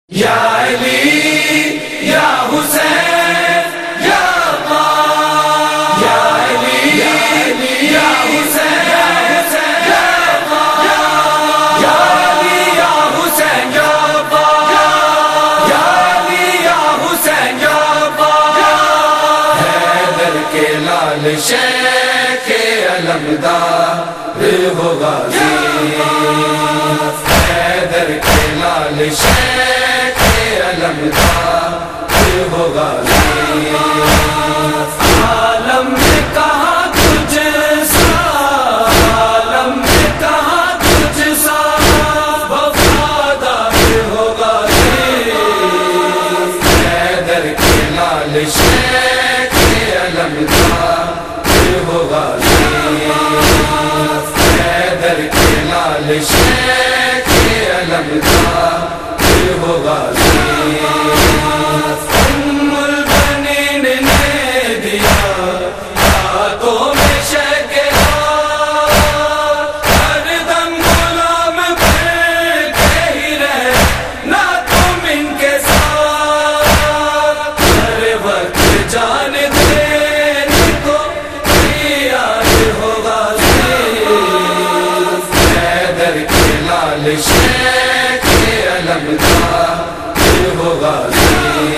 یا علی یا حسین یا امام، یا علی یا حسین یا امام، یا علی یا حسین یا امام، یا علی یا حسین یا امام۔ حیدر کے لال شیخ علمدار ہو غازی، حیدر کے لال شیخ علمدار ہو غازی۔ عالم میں کہاں تجھ سا، عالم میں کہاں تجھ سا وفادار ہو غازی۔ حیدر کے لال شیخ علمدار ہو غازی، حیدر کے لال شیخ علمدار ہو غازی۔ ام البنین نے دیا ہاتھوں میں شیخ ہار، ہر دم غلام بن کے ہی رہنا تم ان کے ساتھ، ہر وقت جان دینے کو تیار ہو غازی۔ حیدر کے لال شیخ علمدار ہو غازی،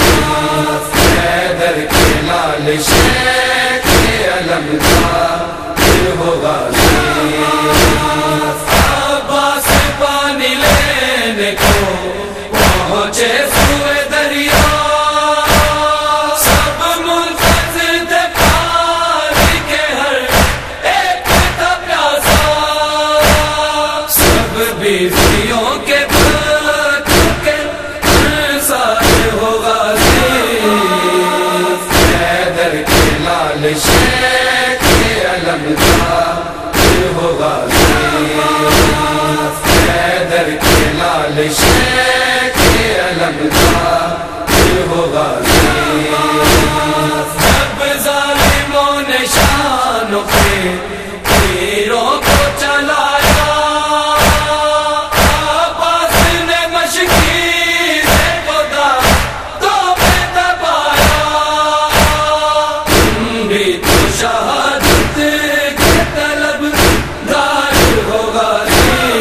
حیدر کے لال شیخ علمدار ہو غازی۔ عباس پانی لینے کو پہنچے سوئے دریا، سب منتظر تھے پانی کے ہر ایک تھا پیاسا، سب بیویوں کے بچوں کے انصار ہو غازی۔ حیدر کے لال شیخ علمدار ہو غازی، حیدر کے لال شیخ علمدار ہو غازی۔ جب ظالموں نے شانوں پہ تیروں کو چلایا، عباس نے مشکی سے خدا تو میں دبایا، تم بھی تو شہادت کے طلبگار ہو غازی۔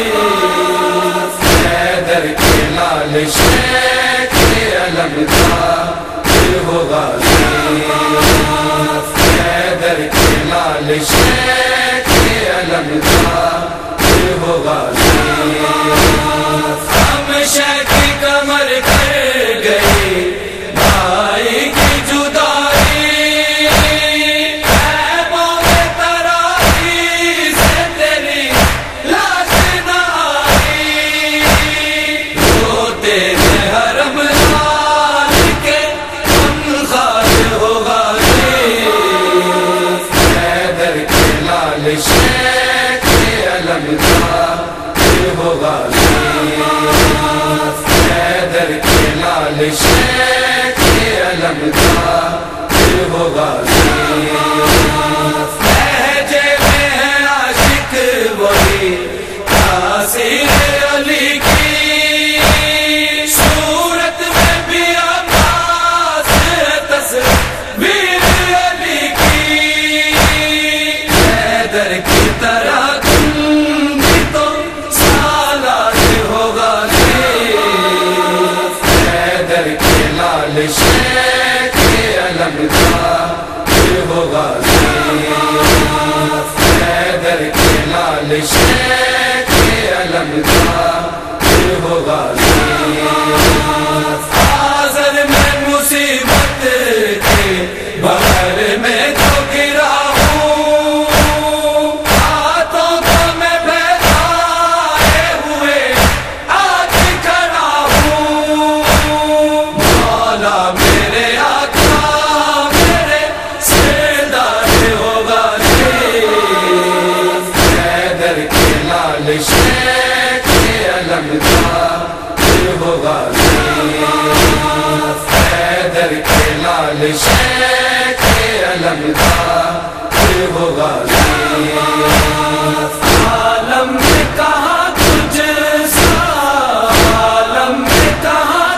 حیدر کے لال شیخ علمدار ہو غازی، حیدر کے لال شیخ علمدار ہو غازی۔ ہم شیخ کی کمر کر گئی بھائی کی جدائی، اے موت ترائی سے تیری لاش نہ آئی، روتے ہیں حرم لال کے انخار ہو غازی۔ حیدر کے لال شیخ علمدار ہو غازی، حیدر کے لال شیخ علمدار ہو غازی۔ لہجے میں ہے عاشق وہی تاثیر علی کی، صورت میں بھی عباس ہے تصویر علی کی، حیدر کی طرح تم بھی تو سالار ہو غازی۔ حیدر کے لال شیخ علمدار ہو غازی، حیدر کے لال شیخ علمدار ہو غازی۔ حاضر میں مصیبت کے بغیر میں تو گرا ہوں، ہاتھوں کو میں پھیلائے ہوئے آج کھڑا ہوں، مولا میرے آقا میرے سردار ہو غازی۔ حیدر کے لال شیخ علمدار ہو غازی، حیدر کے لال شیخ علمدار ہو غازی۔ عالم میں کہاں تجھ سا، عالم میں کہاں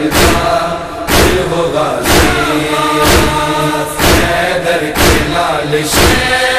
کا دل ہو غازی حیدر کے لال شیر